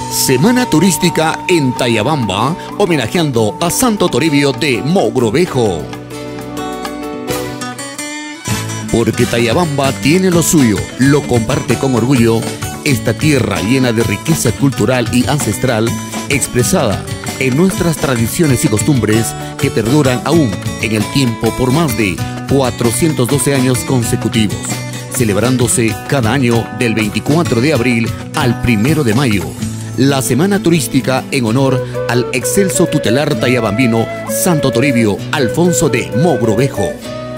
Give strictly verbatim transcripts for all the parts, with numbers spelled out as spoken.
Semana turística en Tayabamba, homenajeando a Santo Toribio de Mogrovejo. Porque Tayabamba tiene lo suyo, lo comparte con orgullo, esta tierra llena de riqueza cultural y ancestral, expresada en nuestras tradiciones y costumbres que perduran aún en el tiempo por más de cuatrocientos doce años consecutivos, celebrándose cada año del veinticuatro de abril al primero de mayo. La semana turística en honor al excelso tutelar tayabambino Santo Toribio Alfonso de Mogrovejo.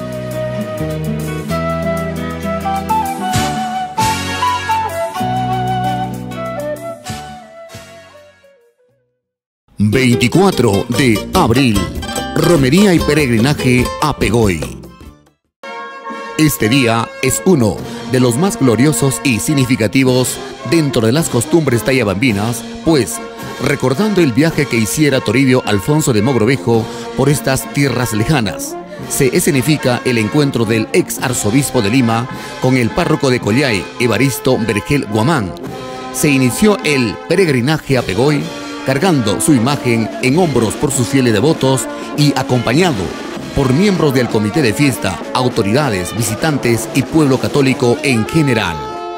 veinticuatro de abril, romería y peregrinaje a Pegoy. Este día es uno de los más gloriosos y significativos dentro de las costumbres tayabambinas, pues recordando el viaje que hiciera Toribio Alfonso de Mogrovejo por estas tierras lejanas, se escenifica el encuentro del ex arzobispo de Lima con el párroco de Collay, Evaristo Vergel Guamán. Se inició el peregrinaje a Pegoy, cargando su imagen en hombros por sus fieles devotos y acompañado por miembros del comité de fiesta, autoridades, visitantes y pueblo católico en general.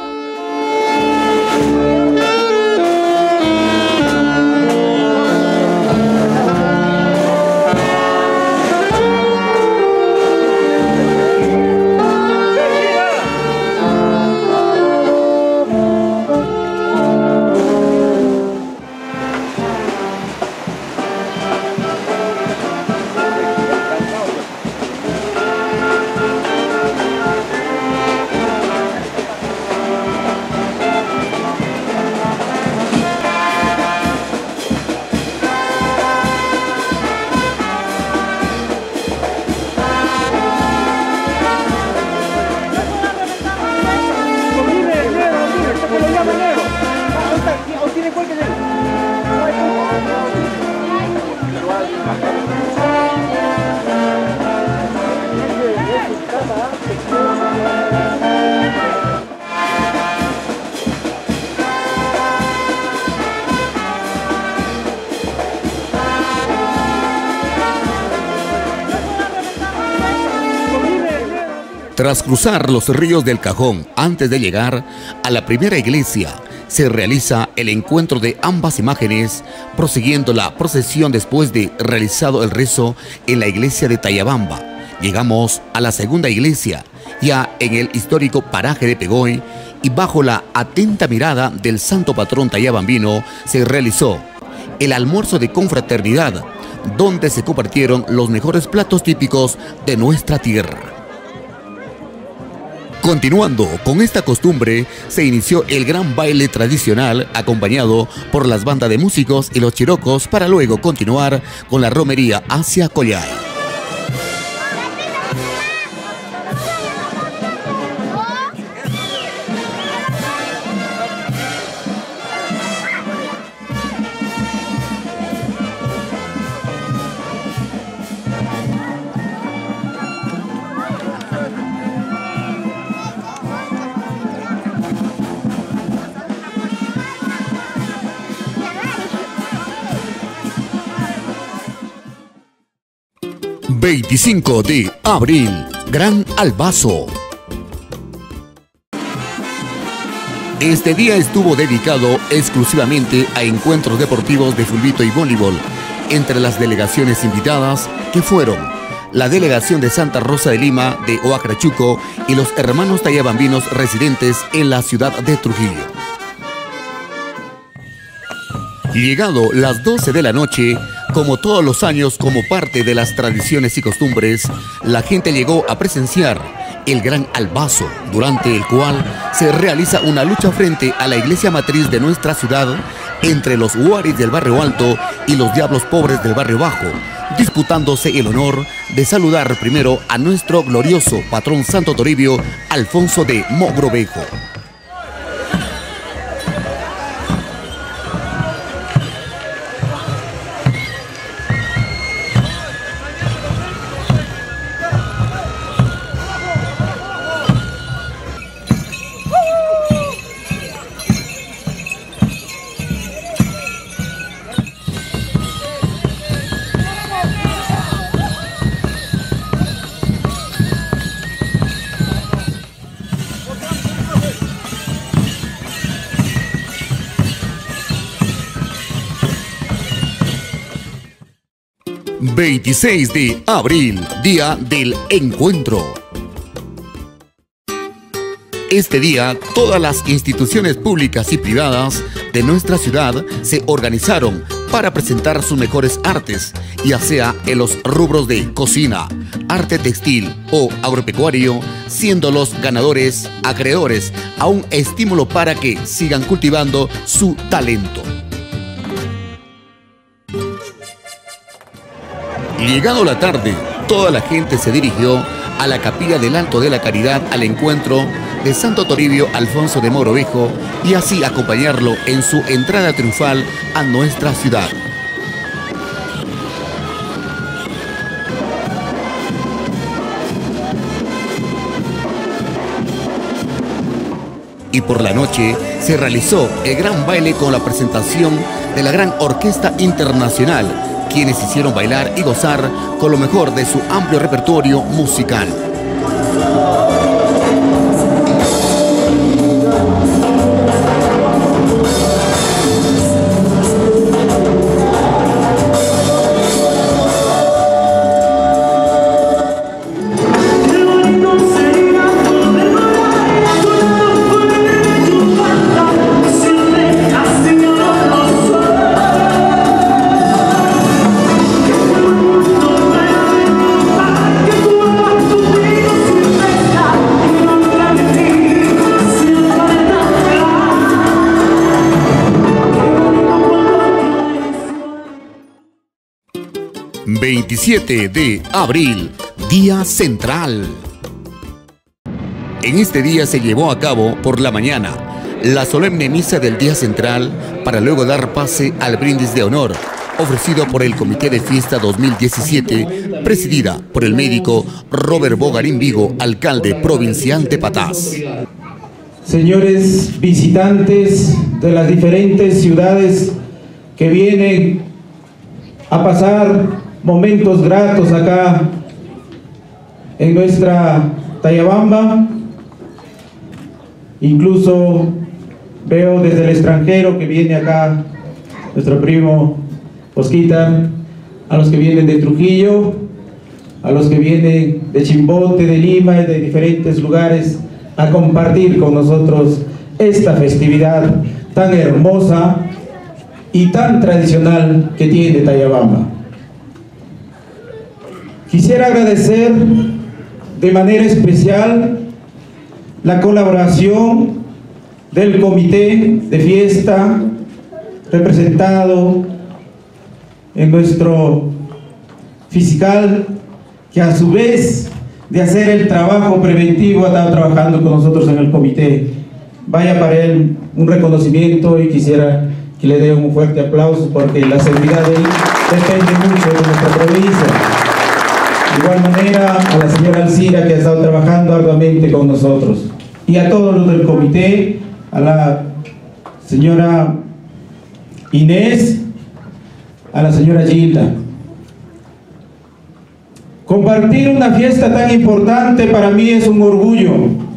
Tras cruzar los ríos del Cajón antes de llegar a la primera iglesia, se realiza el encuentro de ambas imágenes, prosiguiendo la procesión después de realizado el rezo en la iglesia de Tayabamba. Llegamos a la segunda iglesia, ya en el histórico paraje de Pegoy, y bajo la atenta mirada del santo patrón tayabambino se realizó el almuerzo de confraternidad, donde se compartieron los mejores platos típicos de nuestra tierra. Continuando con esta costumbre, se inició el gran baile tradicional acompañado por las bandas de músicos y los chirocos para luego continuar con la romería hacia Collay. veinticinco de abril, Gran Albazo. Este día estuvo dedicado exclusivamente a encuentros deportivos de fulbito y voleibol, entre las delegaciones invitadas que fueron la delegación de Santa Rosa de Lima de Oacrachuco y los hermanos tayabambinos residentes en la ciudad de Trujillo. Llegado las doce de la noche, como todos los años, como parte de las tradiciones y costumbres, la gente llegó a presenciar el Gran Albazo, durante el cual se realiza una lucha frente a la iglesia matriz de nuestra ciudad entre los huaris del barrio alto y los diablos pobres del barrio bajo, disputándose el honor de saludar primero a nuestro glorioso patrón Santo Toribio Alfonso de Mogrovejo. veintiséis de abril, Día del Encuentro. Este día, todas las instituciones públicas y privadas de nuestra ciudad se organizaron para presentar sus mejores artes, ya sea en los rubros de cocina, arte textil o agropecuario, siendo los ganadores acreedores a un estímulo para que sigan cultivando su talento. Llegado la tarde, toda la gente se dirigió a la Capilla del Alto de la Caridad al encuentro de Santo Toribio Alfonso de Mogrovejo y así acompañarlo en su entrada triunfal a nuestra ciudad. Y por la noche se realizó el gran baile con la presentación de la Gran Orquesta Internacional, quienes hicieron bailar y gozar con lo mejor de su amplio repertorio musical. veintisiete de abril, Día Central. En este día se llevó a cabo por la mañana la solemne misa del Día Central para luego dar pase al brindis de honor ofrecido por el Comité de Fiesta dos mil diecisiete, presidida por el médico Robert Bogarín Vigo, alcalde provincial de Patás. Señores visitantes de las diferentes ciudades que vienen a pasar momentos gratos acá en nuestra Tayabamba, incluso veo desde el extranjero que viene acá nuestro primo Osquita, a los que vienen de Trujillo, a los que vienen de Chimbote, de Lima y de diferentes lugares a compartir con nosotros esta festividad tan hermosa y tan tradicional que tiene Tayabamba. Quisiera agradecer de manera especial la colaboración del comité de fiesta representado en nuestro fiscal, que a su vez de hacer el trabajo preventivo ha estado trabajando con nosotros en el comité. Vaya para él un reconocimiento y quisiera que le dé un fuerte aplauso porque la seguridad de él depende mucho de nuestra provincia. De igual manera a la señora Alcira, que ha estado trabajando arduamente con nosotros, y a todos los del comité, a la señora Inés, a la señora Gilda. Compartir una fiesta tan importante para mí es un orgullo.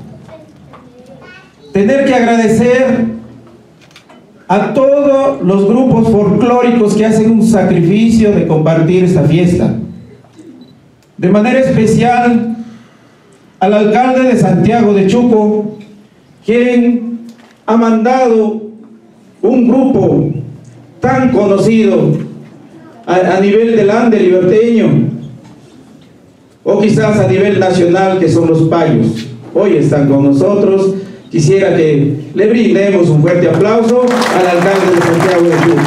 Tener que agradecer a todos los grupos folclóricos que hacen un sacrificio de compartir esta fiesta. De manera especial al alcalde de Santiago de Chuco, quien ha mandado un grupo tan conocido a, a nivel del Ande liberteño, o quizás a nivel nacional, que son los payos. Hoy están con nosotros. Quisiera que le brindemos un fuerte aplauso al alcalde de Santiago de Chuco.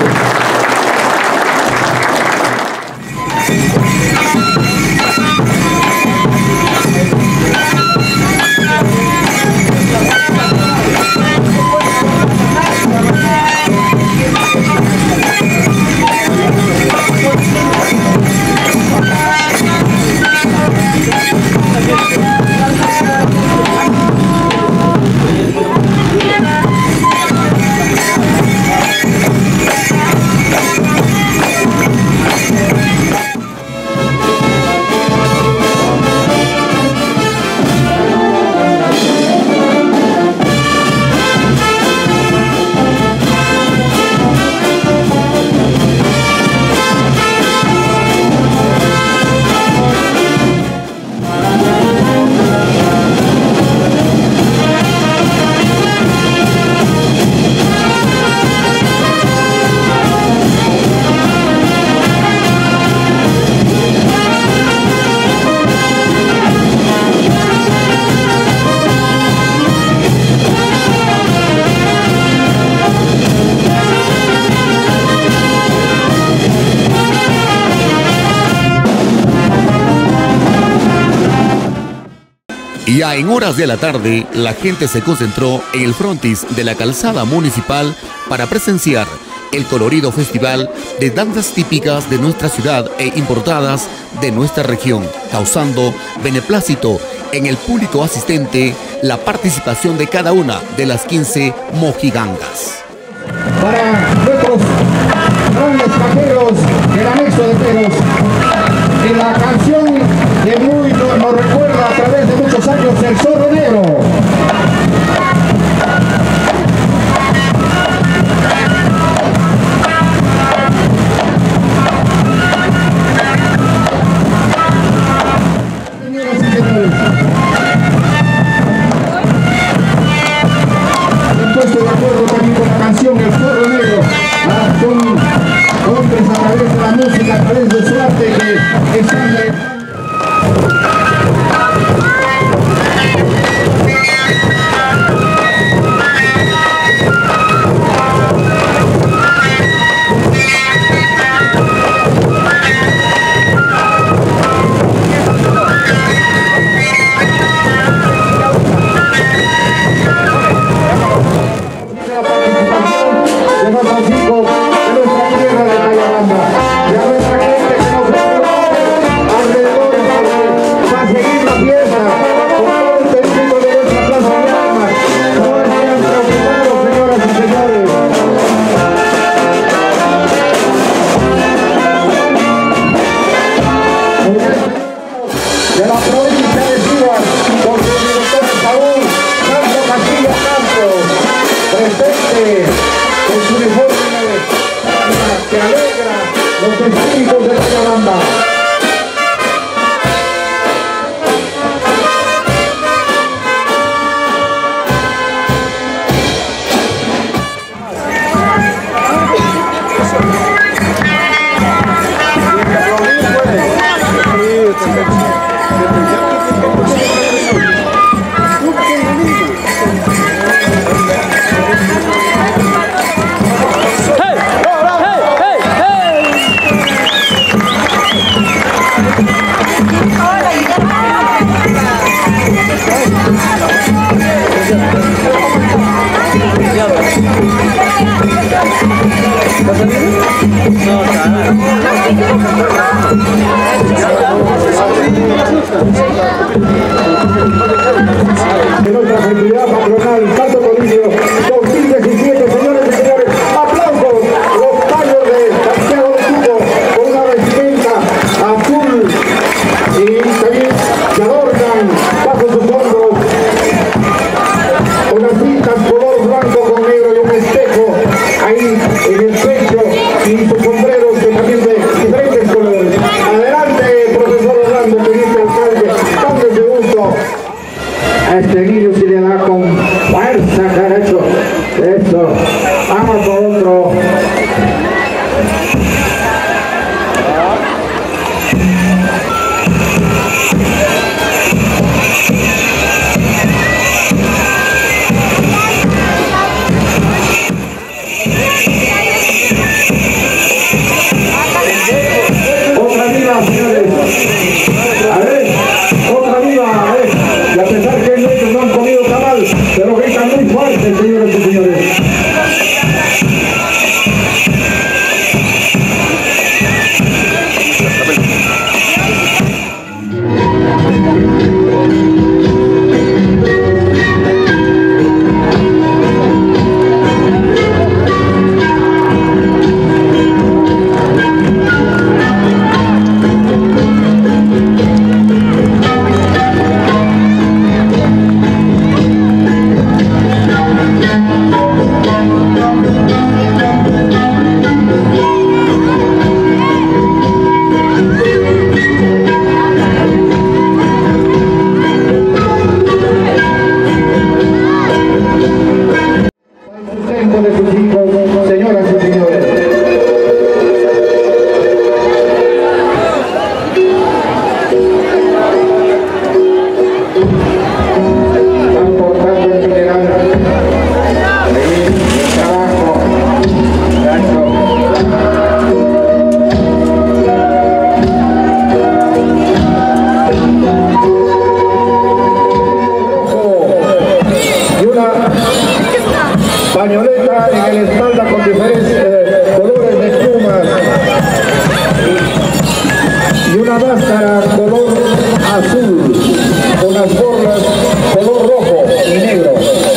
Ya en horas de la tarde, la gente se concentró en el frontis de la calzada municipal para presenciar el colorido festival de danzas típicas de nuestra ciudad e importadas de nuestra región, causando beneplácito en el público asistente la participación de cada una de las quince mojigangas. Para nuestros grandes cajeros del anexo de Teros, en la canción que muy nos, nos recuerda a través de muchos años, El Zorro Negro. Señoras y señores, puesto de acuerdo también con la canción El Zorro Negro, ah, son hombres a través de la música, a través de su arte que están de... que alegra los espíritus de la banda. De nuestra festividad patronal Santo Toribio dos mil diecisiete, señores y señores, aplausos los tallos de Santiago de Cubo con una vestimenta azul y también se adornan bajo sus hombros con las cintas color blanco con negro y un espejo ahí en el pecho y sus sombreros que también de diferentes colores. Adelante, profesor Orlando, teniente alcalde, dándose gusto a este niño, si le da con fuerza, carajo. Eso, vamos por otro. Otra vida, señores. A ver, otra vida, a ver. Y a pesar que ellos no han comido tamal, pero gritan muy fuerte, señores y señores. pañoleta en la espalda con diferentes eh, colores de plumas y una máscara color azul con las borlas color rojo y negro.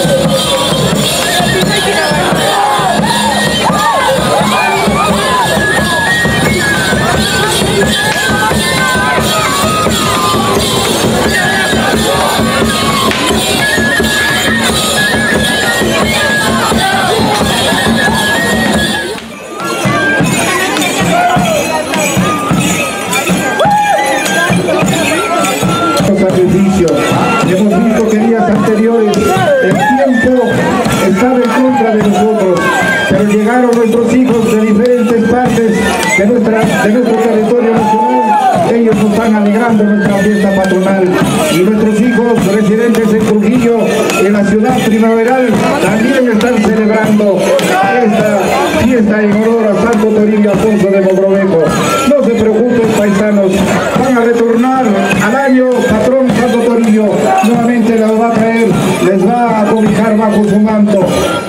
Hemos visto que días anteriores el tiempo estaba en contra de nosotros, pero llegaron nuestros hijos de diferentes partes de, nuestra, de nuestro territorio nacional. Ellos nos están alegrando nuestra fiesta patronal y nuestros hijos residentes en Trujillo, en la ciudad primaveral, también están celebrando esta fiesta en honor a Santo Toribio Alfonso de Mogrovejo. No se preocupen, paisanos, van a retornar al año patrón Santo Toribio, nuevamente los va a traer, les va a cobijar bajo su manto.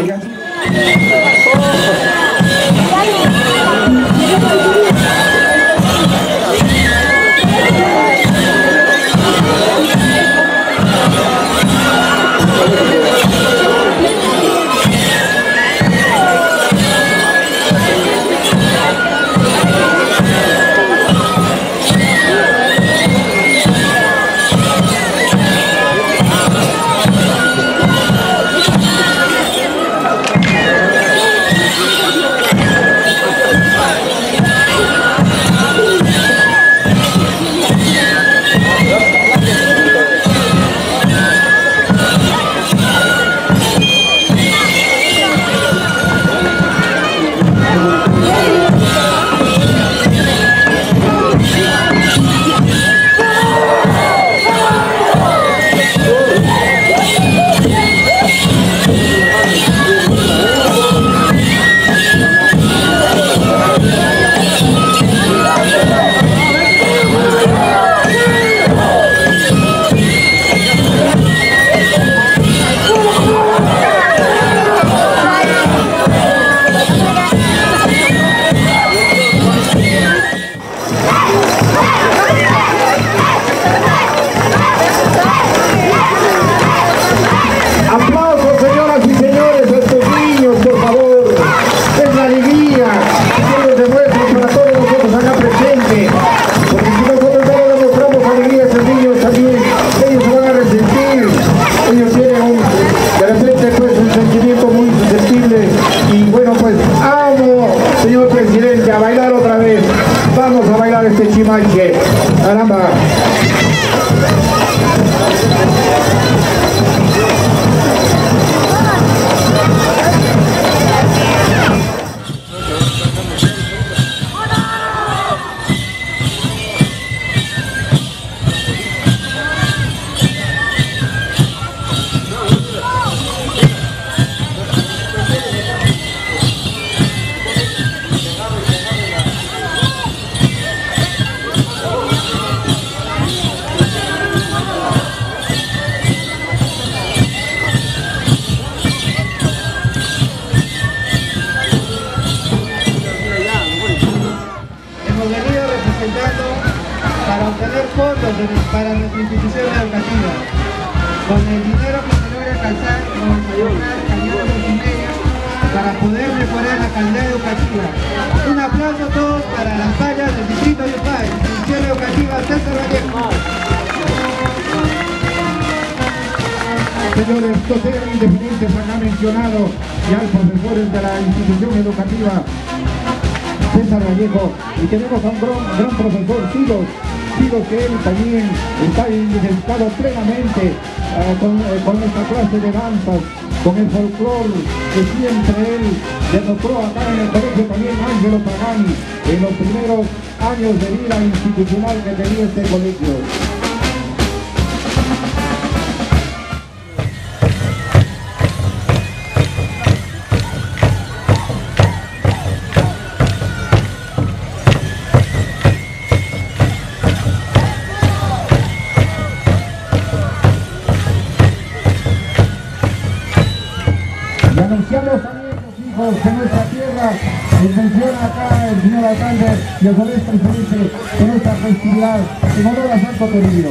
Caramba. Para obtener fondos de, para nuestra institución educativa. Con el dinero que se logra alcanzar, vamos a lograr cañones y medios para poder mejorar la calidad educativa. Un aplauso a todos para las fallas del distrito de Yopal, institución educativa César Vallejo. Señores, docentes independientes han mencionado ya profesores de la institución educativa César Vallejo, y tenemos a un gran, gran profesor, Silos, Silos, que él también está identificado plenamente eh, con, eh, con esta clase de danzas, con el folclore que siempre él demostró acá en el colegio también Ángelo Pagani, en los primeros años de vida institucional que tenía este colegio. Le anunciamos también los hijos de nuestra tierra, en mención acá el señor alcalde y el sobrino presidente de nuestra festividad en honor a Santo Toribio.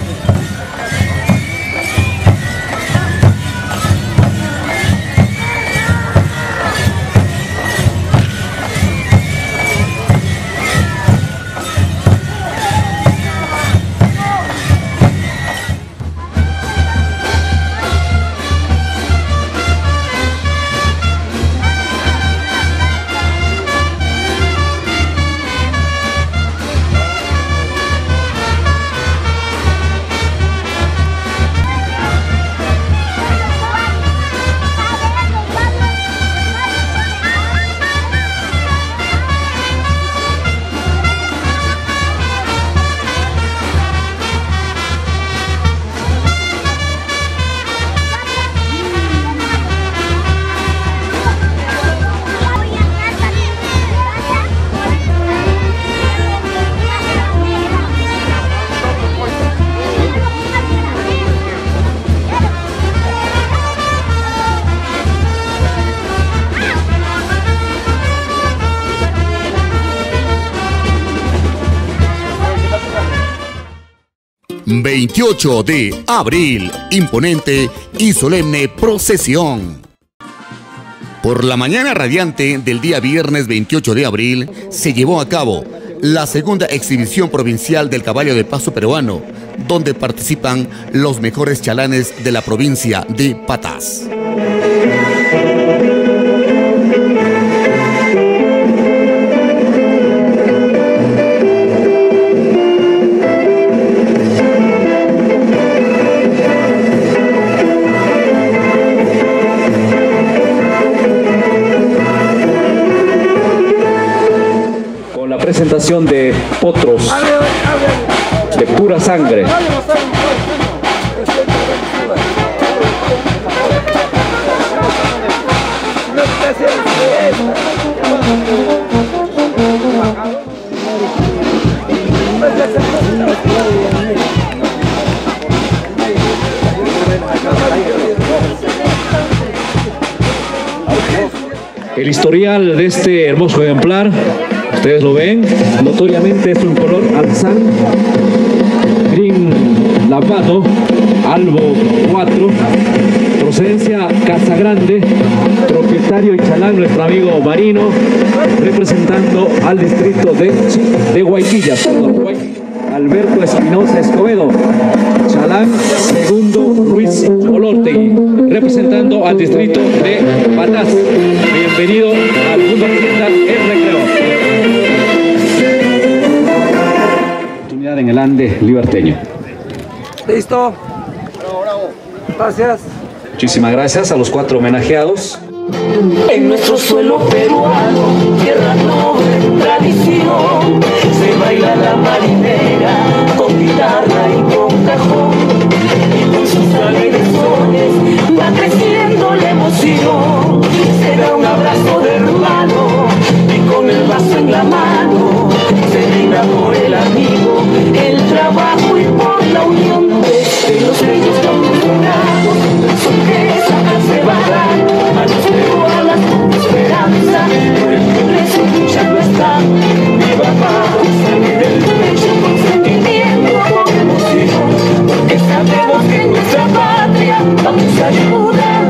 veintiocho de abril, imponente y solemne procesión. Por la mañana radiante del día viernes veintiocho de abril se llevó a cabo la segunda exhibición provincial del caballo de paso peruano, donde participan los mejores chalanes de la provincia de Patás. Presentación de potros de pura sangre. El historial de este hermoso ejemplar, ustedes lo ven, notoriamente es un color alzán, green lavado, albo cuatro, procedencia Casa Grande, propietario y chalán nuestro amigo Marino, representando al distrito de, de Guayquillas, Alberto Espinosa Escobedo, chalán segundo Ruiz Olortegui, representando al distrito de Patás. Bienvenido al mundo occidental El Recreo. Oportunidad en el Ande liberteño. Listo. Gracias. Muchísimas gracias a los cuatro homenajeados. En nuestro suelo peruano, tierra noble, tradición, se baila la marinera con guitarra y con cajón, y con sus alegres sones va creciendo la emoción. Será un abrazo de hermano y con el vaso en la mano se brinda por el amigo, el trabajo y por la unión de los bellos campos dorados, el sol que saca se va a dar a los peruanos con esperanza, por el progreso luchando está. Viva Paz, sangre del pecho con sentimiento, con emoción, porque sabemos que en nuestra patria vamos a ayudar.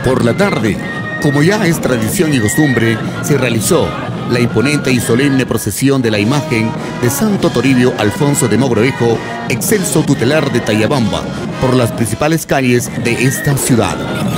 Por la tarde, como ya es tradición y costumbre, se realizó la imponente y solemne procesión de la imagen de Santo Toribio Alfonso de Mogrovejo, excelso tutelar de Tayabamba, por las principales calles de esta ciudad.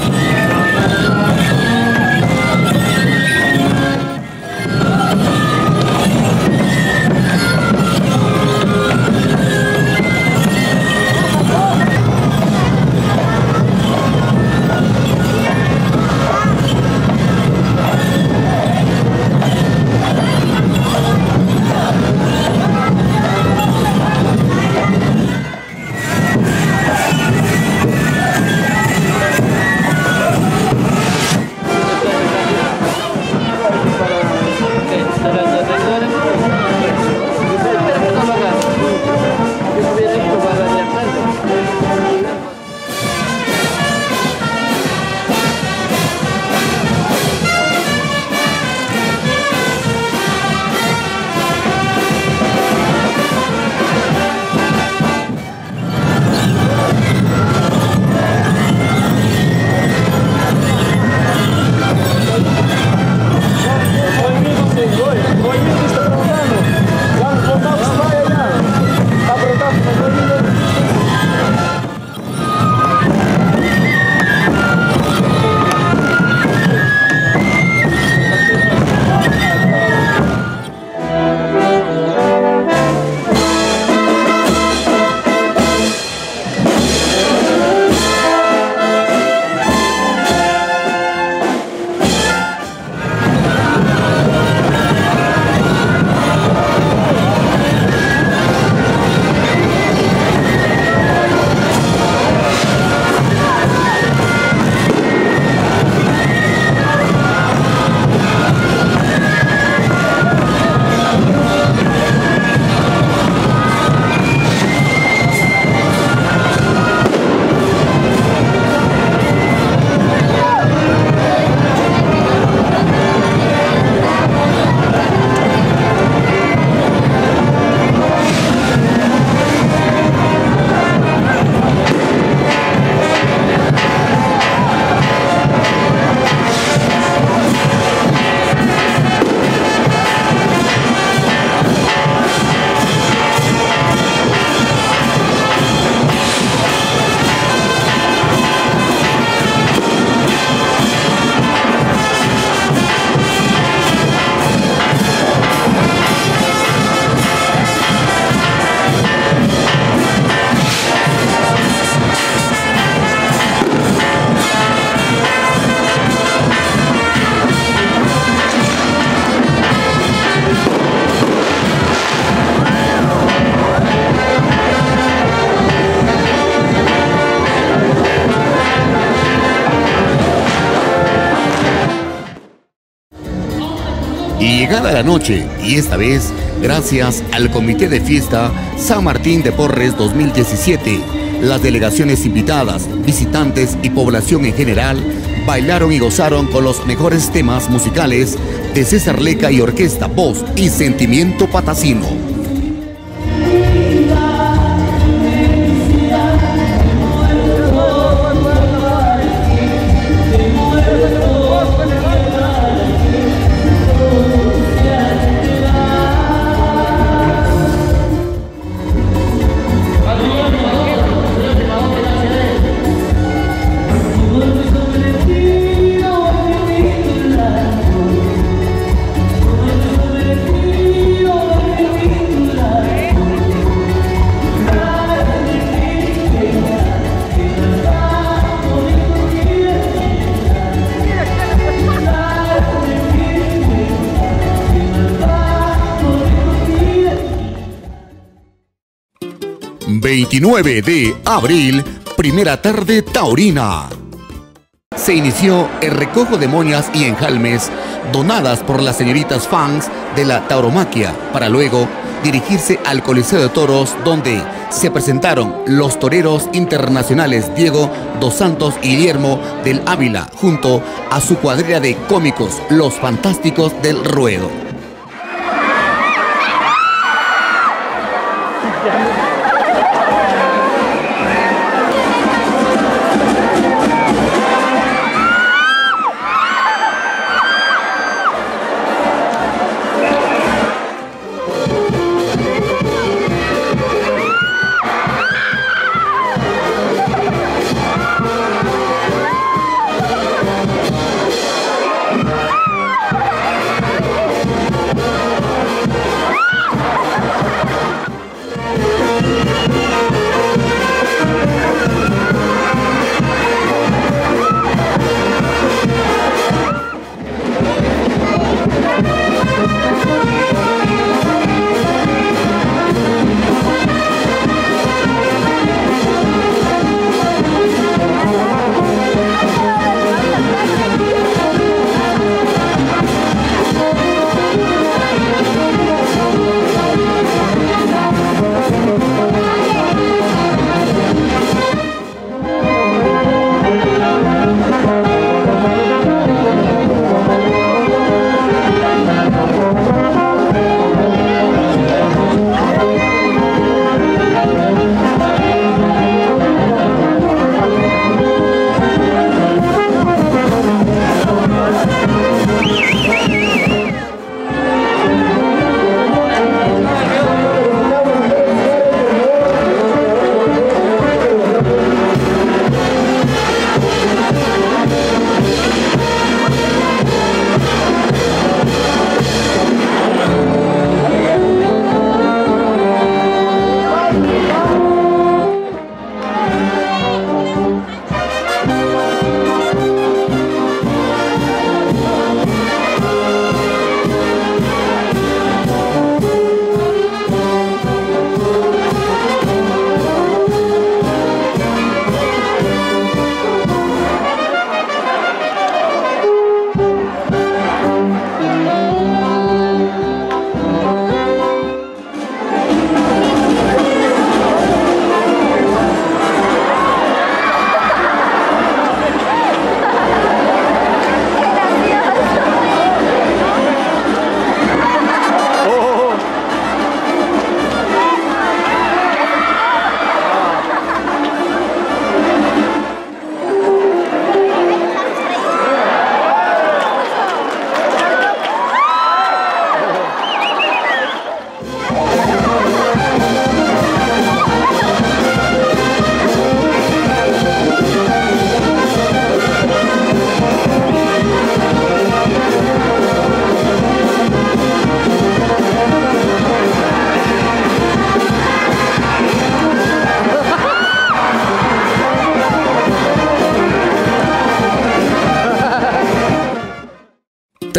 Y llegada la noche, y esta vez gracias al Comité de Fiesta San Martín de Porres dos mil diecisiete, las delegaciones invitadas, visitantes y población en general bailaron y gozaron con los mejores temas musicales de César Leca y Orquesta Voz y Sentimiento Patacino. veintinueve de abril, primera tarde taurina. Se inició el recojo de moñas y enjalmes donadas por las señoritas fans de la tauromaquia, para luego dirigirse al Coliseo de Toros, donde se presentaron los toreros internacionales Diego dos Santos y Guillermo del Ávila, junto a su cuadrilla de cómicos, los Fantásticos del Ruedo.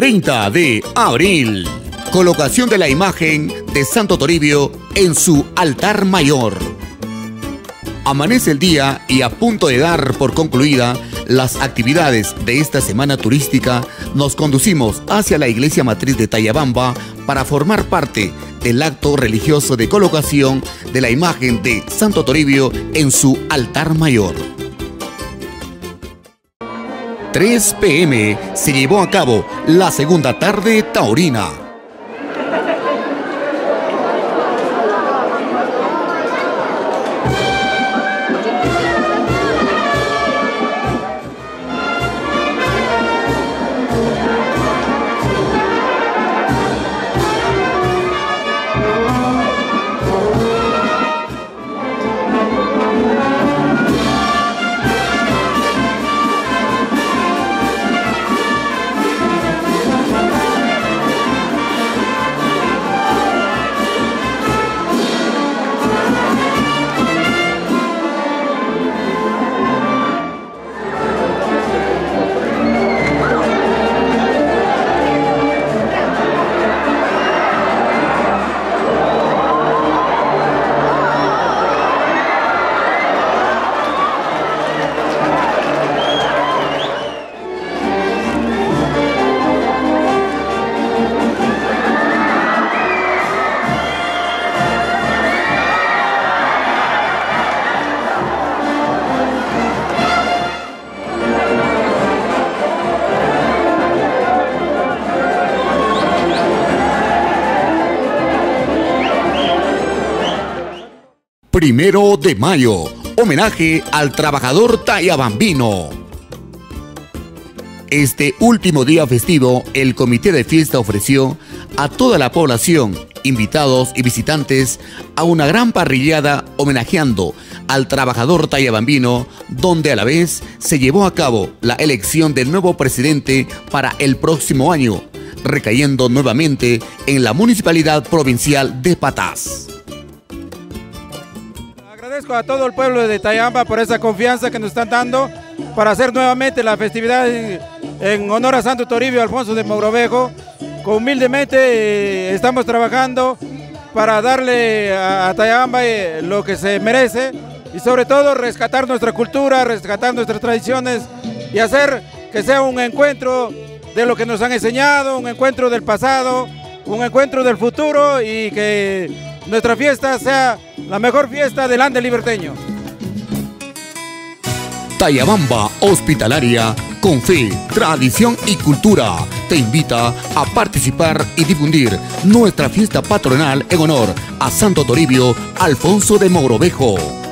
treinta de abril. Colocación de la imagen de Santo Toribio en su altar mayor. Amanece el día y a punto de dar por concluida las actividades de esta semana turística, nos conducimos hacia la iglesia matriz de Tayabamba para formar parte del acto religioso de colocación de la imagen de Santo Toribio en su altar mayor. tres p m se llevó a cabo la segunda tarde taurina. Primero de mayo, homenaje al trabajador tayabambino. Este último día festivo, el comité de fiesta ofreció a toda la población, invitados y visitantes, a una gran parrillada homenajeando al trabajador tayabambino, donde a la vez se llevó a cabo la elección del nuevo presidente para el próximo año, recayendo nuevamente en la Municipalidad Provincial de Patás. Agradezco a todo el pueblo de Tayabamba por esa confianza que nos están dando para hacer nuevamente la festividad en, en honor a Santo Toribio Alfonso de Mogrovejo. Humildemente eh, estamos trabajando para darle a, a Tayabamba eh, lo que se merece y sobre todo rescatar nuestra cultura, rescatar nuestras tradiciones y hacer que sea un encuentro de lo que nos han enseñado, un encuentro del pasado, un encuentro del futuro y que nuestra fiesta sea la mejor fiesta del Ande liberteño. Tayabamba Hospitalaria, con fe, tradición y cultura, te invita a participar y difundir nuestra fiesta patronal en honor a Santo Toribio Alfonso de Mogrovejo.